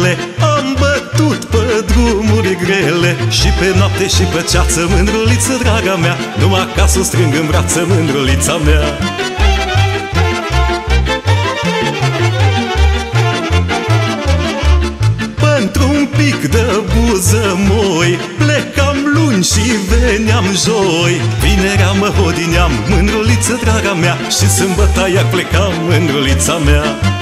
mele am bătut pe drumuri grele, și pe noapte și pe ceață, mândruliță, draga mea, numai ca să o strâng în brață, mândrulița mea. Pentru un pic de buză moi plecam luni și veneam joi. Vinerea mă hodineam, mândruliță, draga mea, și sâmbătă iar plecam, mândrulița mea.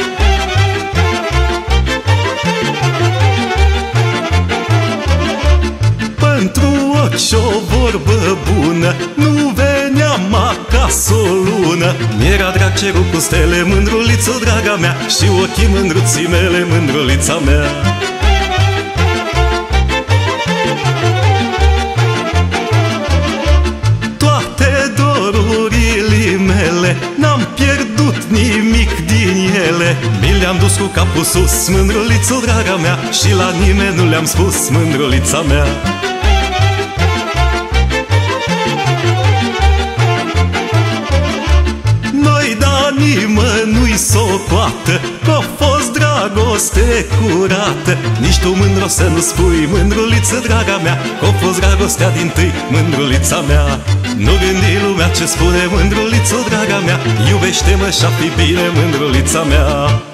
Pentru ochi o vorbă bună nu veneam acasă o lună. Mi-era drag cerul cu stele, mândruliță, draga mea, și ochii mândruții mele, mândrulița mea. Toate dorurile mele n-am pierdut nimic din ele. Mi le-am dus cu capul sus, mândruliță, draga mea, și la nimeni nu le-am spus, mândrulița mea. Nimănui socoată că-a fost dragoste curată. Nici tu, mândro, să nu spui, mândruliță, draga mea, că-a fost dragostea dintâi, mândrulița mea. Nu gândi lumea ce spune, mândruliță, draga mea, iubește-mă și-a fi bine, mândrulița mea.